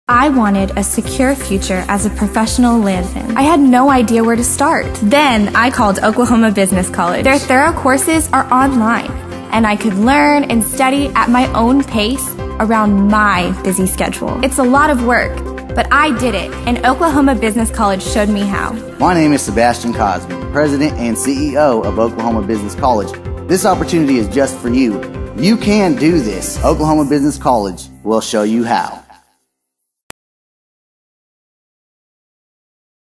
I wanted a secure future as a professional landman. I had no idea where to start. Then I called Oklahoma Business College. Their thorough courses are online, and I could learn and study at my own pace around my busy schedule. It's a lot of work, but I did it, and Oklahoma Business College showed me how. My name is Sebastian Cosby, President and CEO of Oklahoma Business College. This opportunity is just for you. You can do this. Oklahoma Business College will show you how.